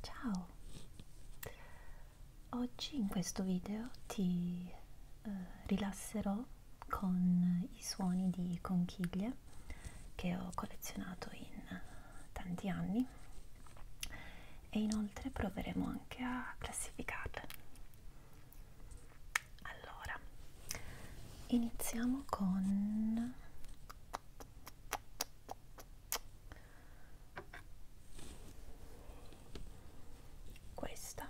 Ciao! Oggi in questo video ti rilasserò con i suoni di conchiglie che ho collezionato in tanti anni e inoltre proveremo anche a classificarle. Allora, iniziamo con questa.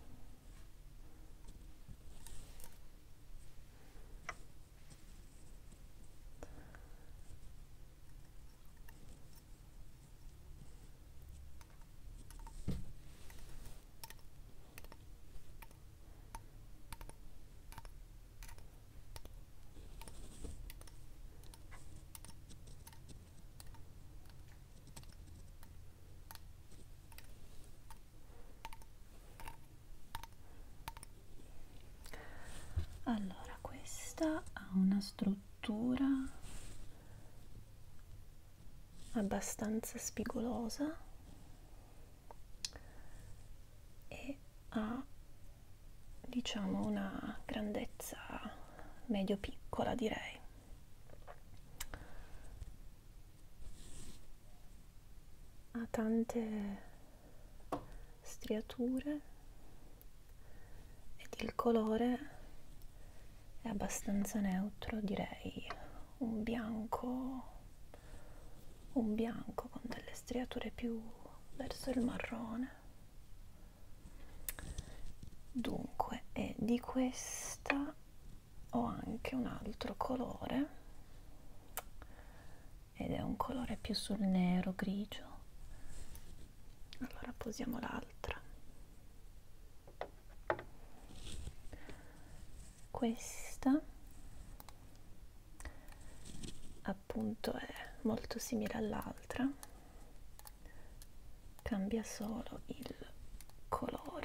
Allora, questa ha una struttura abbastanza spigolosa e ha, diciamo, una grandezza medio-piccola, direi. Ha tante striature ed il colore è abbastanza neutro, direi un bianco con delle striature più verso il marrone. Dunque, e di questa ho anche un altro colore ed è un colore più sul nero grigio. Allora posiamo l'altra. Questa appunto è molto simile all'altra, cambia solo il colore.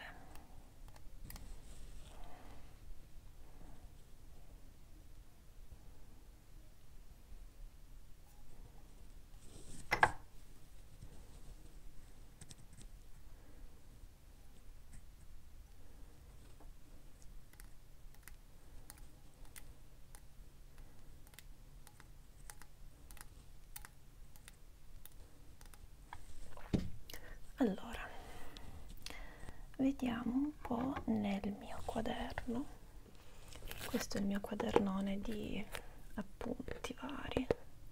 Allora, vediamo un po' nel mio quaderno. Questo è il mio quadernone di appunti vari.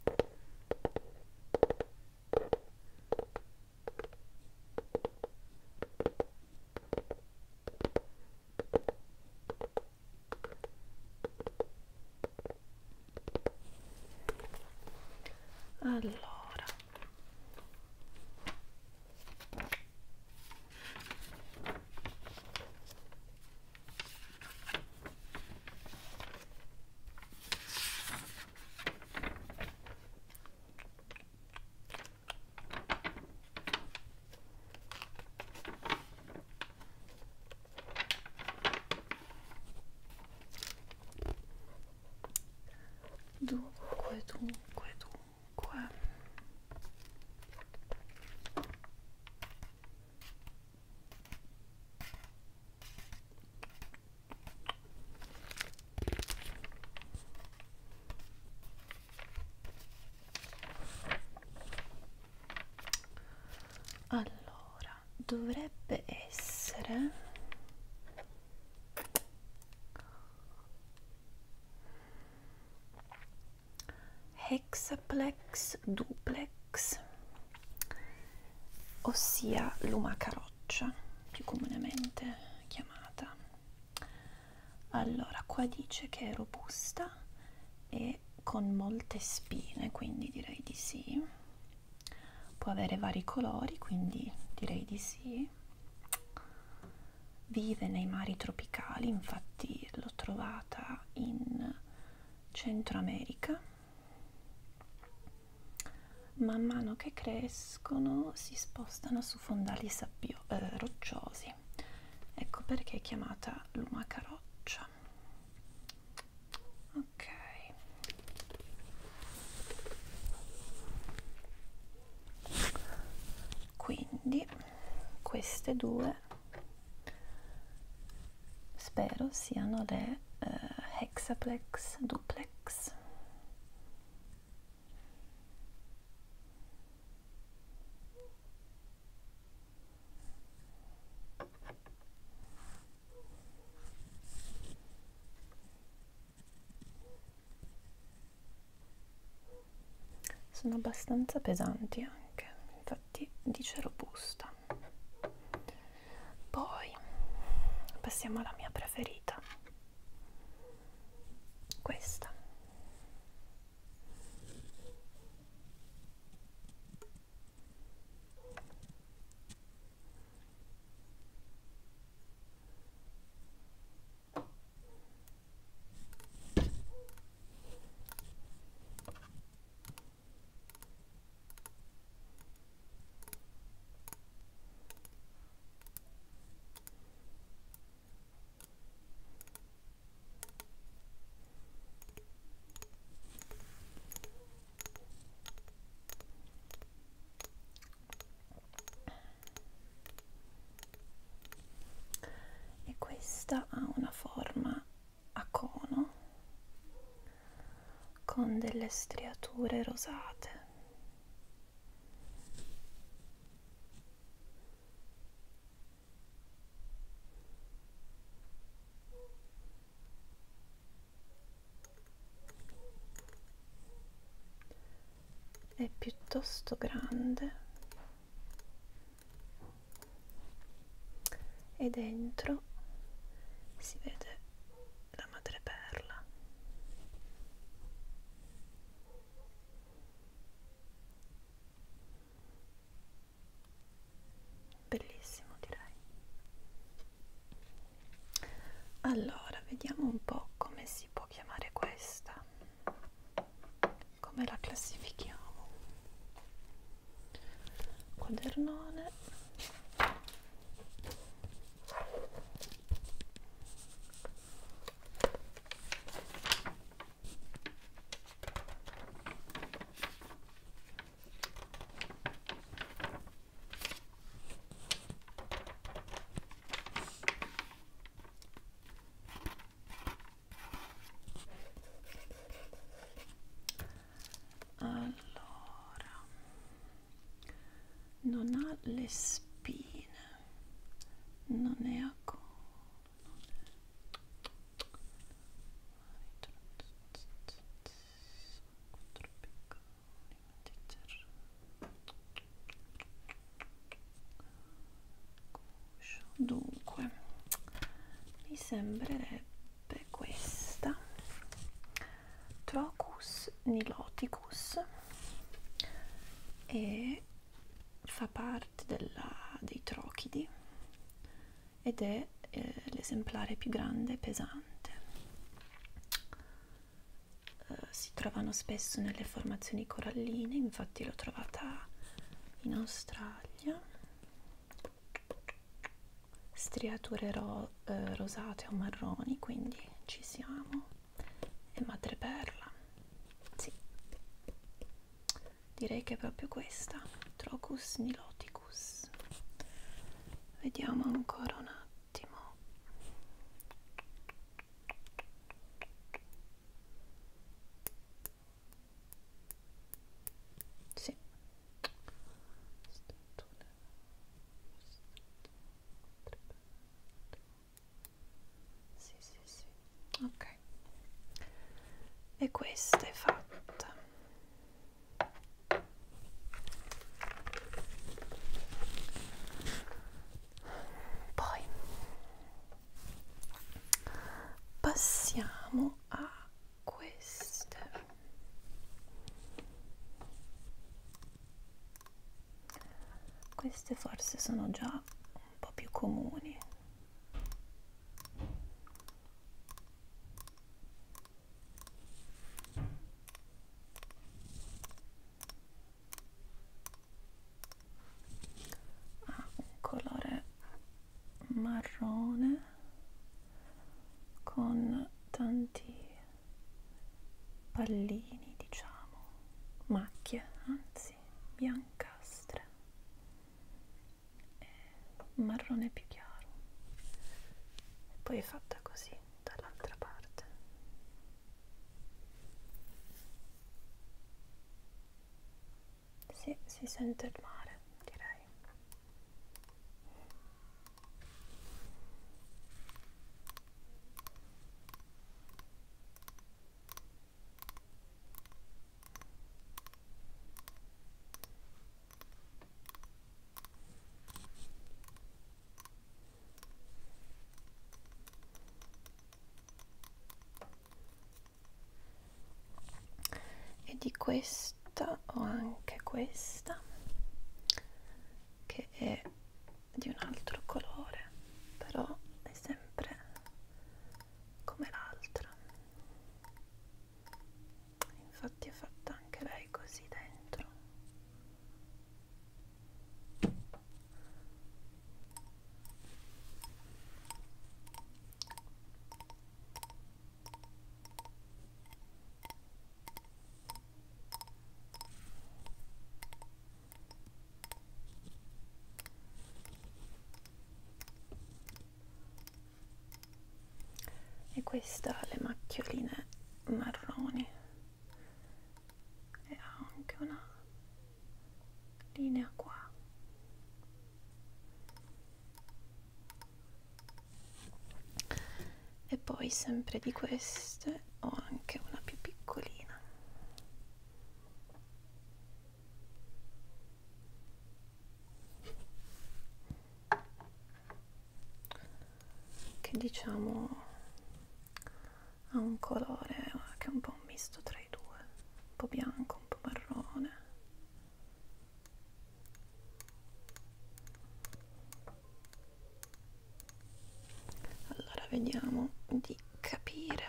Dunque. Allora, dovrebbe essere Hexaplex duplex, ossia lumaca roccia, più comunemente chiamata. Allora, qua dice che è robusta e con molte spine, quindi direi di sì. Può avere vari colori, quindi direi di sì. Vive nei mari tropicali, infatti l'ho trovata in Centro America. Man mano che crescono si spostano su fondali rocciosi. Ecco perché è chiamata lumaca roccia. Ok. Quindi queste due spero siano le Hexaplex Duplex. Sono abbastanza pesanti anche, infatti dice robusta. Poi passiamo alla mia preferita, questa. Questa ha una forma a cono con delle striature rosate. È piuttosto grande e dentro si vede la madreperla. Bellissimo, direi. Allora, vediamo un po' come si può chiamare questa, come la classifichiamo. Quadernone. Allora, non ha le spine, non è a cono, dunque mi sembrerebbe questa Trocus niloticus e fa parte dei trochidi ed è l'esemplare più grande e pesante. Si trovano spesso nelle formazioni coralline, infatti l'ho trovata in Australia. Striature rosate o marroni, quindi ci siamo. E madreperla, sì, direi che è proprio questa, Trocus niloticus. Vediamo ancora un attimo. Sì, sì, sì, sì, ok. E questa è fatta. Poi passiamo a queste. Queste forse sono già un po' più comuni. Ha un colore marrone con tanti pallini, diciamo, macchie, anzi biancastre. marrone più chiaro, e poi è fatta così dall'altra parte. Sì, si sente il mare, direi. E di questa ho anche questa, che è di un altro colore, però è sempre come l'altra. Infatti è fatta anche lei così dentro. E questa ha le macchioline marroni e ha anche una linea qua. E poi sempre di queste ho anche una più piccolina. Che diciamo ha un colore che è un po' un misto tra i due, un po' bianco, un po' marrone. Allora vediamo di capire.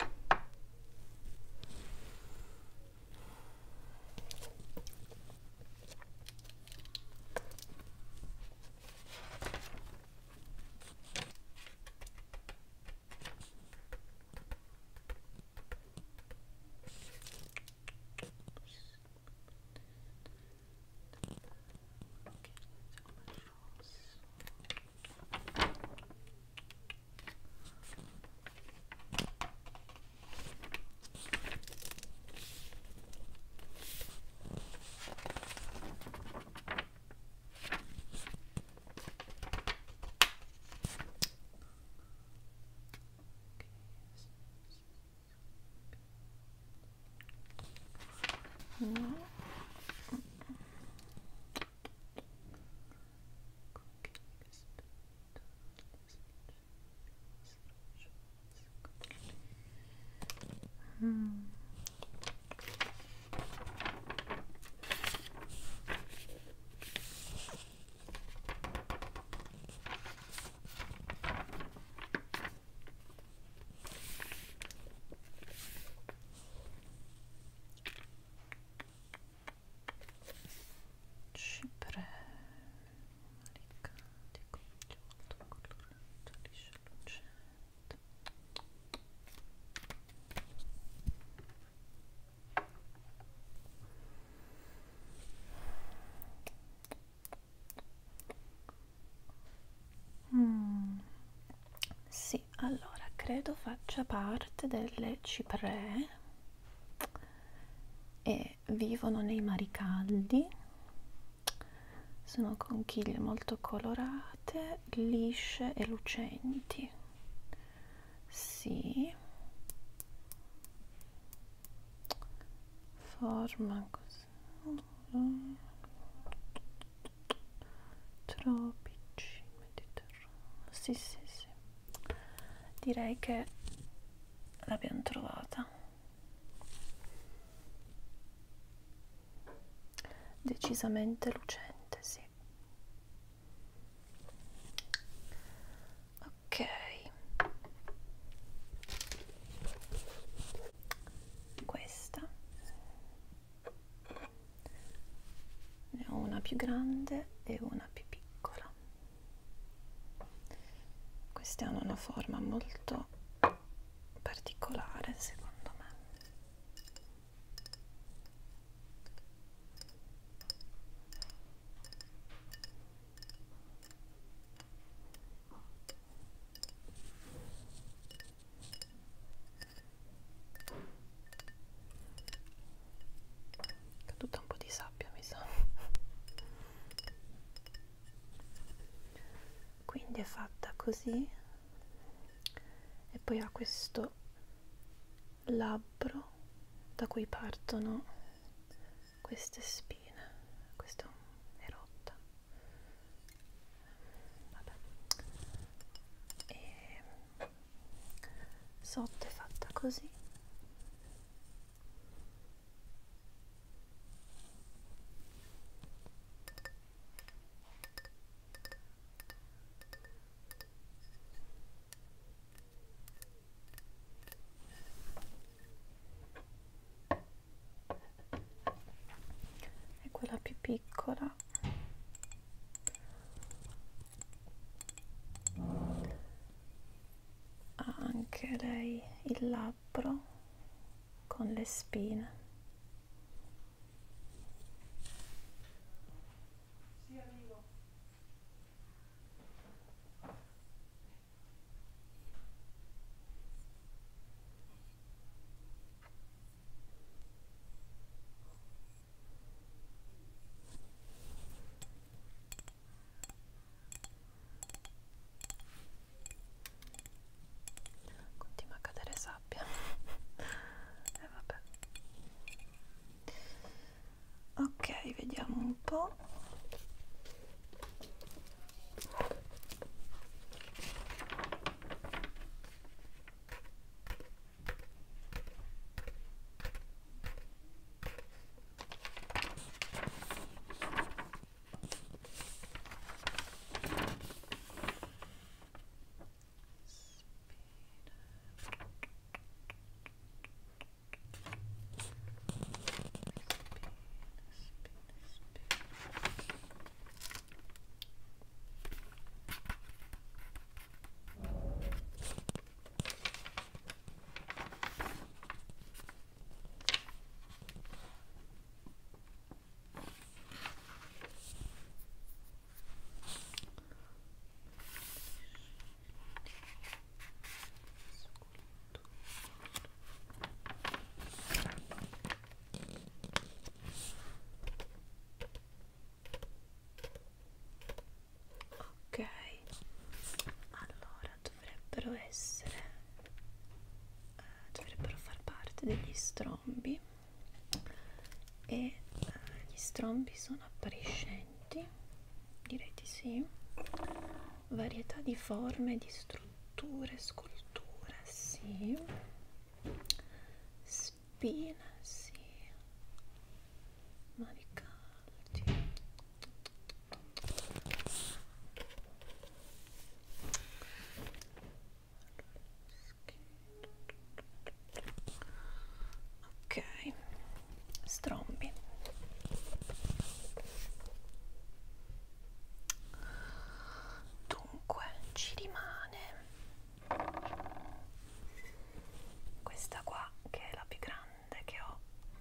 No. Ciprè, maricati, conchiglie molto colorate, lisce lucente. Sì, allora credo faccia parte delle cipree e vivono nei mari caldi. Sono conchiglie molto colorate, lisce e lucenti. Sì. Forma così. Tropici, Mediterraneo. Sì, sì, sì. Direi che l'abbiamo trovata. Decisamente lucente, sì. Ok. Questa ne ho una più grande e una più piccola. Queste hanno una forma molto particolare, secondo me. quindi è fatta così e poi ha questo labbro da cui partono queste spine. Questa è rotta. Vabbè. E sotto è fatta così. E quella più piccola ha anche lei il labbro con le spine. Continua a cadere sabbia. E vabbè. Ok, vediamo un po'. Ok, allora dovrebbero far parte degli strombi e gli strombi sono appariscenti, direi di sì, varietà di forme, di strutture, sculture, sì, spine, sì, manicaldi. Ok, strombi. Dunque ci rimane questa qua che è la più grande che ho.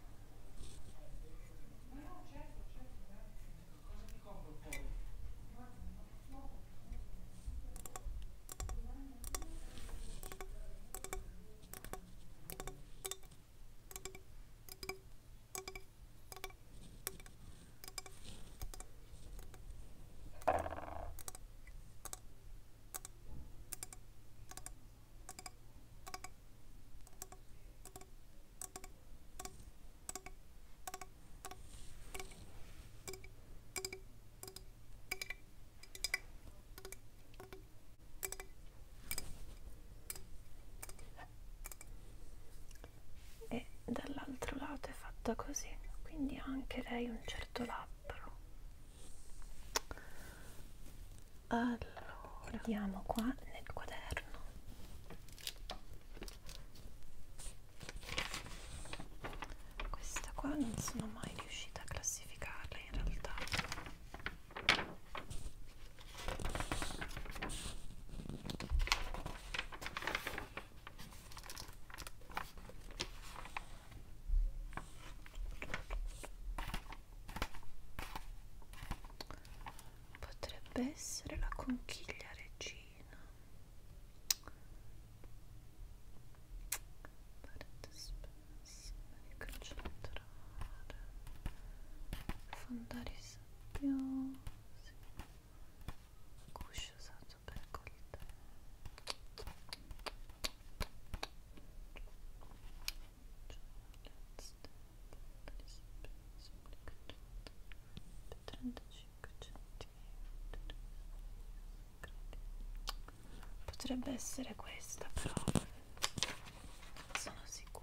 E dall'altro lato è fatta così, quindi ha anche lei un certo labbro. Allora, vediamo qua nel quaderno. Questa qua non sono mai riuscita a classificarla in realtà. Potrebbe essere la conchiglia regina. Parete spessa, manico centrale, fondali sabbiosi, guscio usato per potrebbe essere questa, però sono sicura.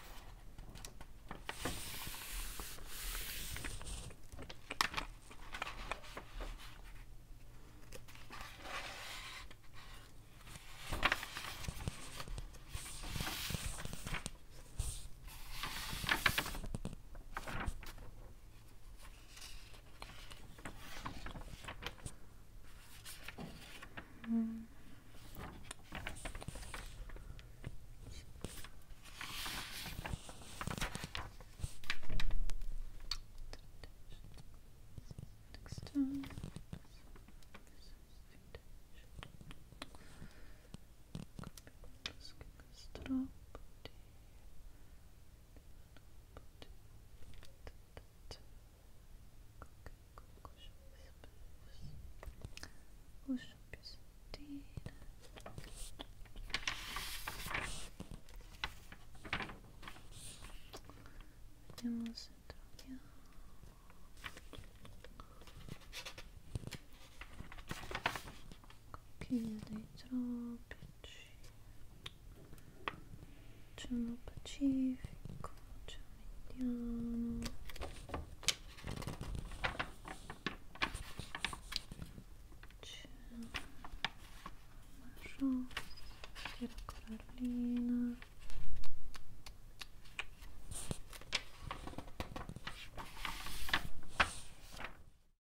Cuscio più sottile. Vediamo se troviamo Conchiglia dei tropici, Oceano Pacifico, Oceano Indiano, Oceano Marrone, Sierra Corallina,